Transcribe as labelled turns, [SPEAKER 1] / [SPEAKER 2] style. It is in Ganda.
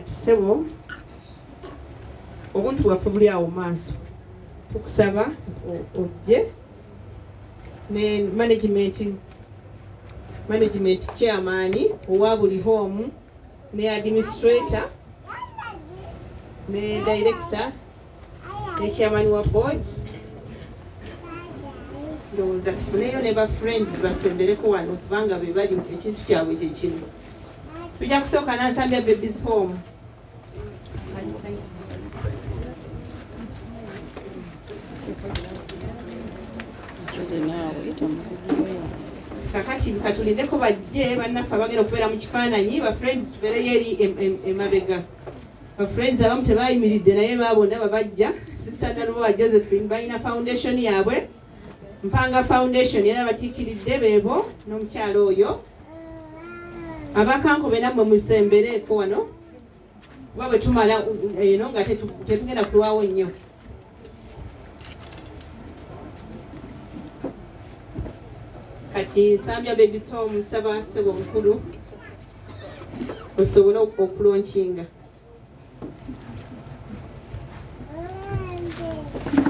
[SPEAKER 1] kati sebo obuntu bwaffe buli awo maaso tukusaba ojje ne management chairman owa buli home ne administrator ne director ne chairman wa board ndowooza tufuneyo ne ba friends basembereko wano kubanga be bali ekintu kyabwe kyekino tujja kusooka nansambya babies home kakati katulindeko bajje bannaffe abagenda okubeera mu kifaananyi ba friends tubeereyo eri emabega ba friends abamu tebayimiridde naye babonda babajja sister Naluwa Josephine balina foundation yaabwe Mpanga Foundation era bakiikiridde beebo n'omukyalo oyo abakankobe nammwe musembereeko wano kuba bwe tumala eno nga tetugenda kulwawo nnyo kati nsambya babies home nsaba ssebo omukulu osobole okulonkinga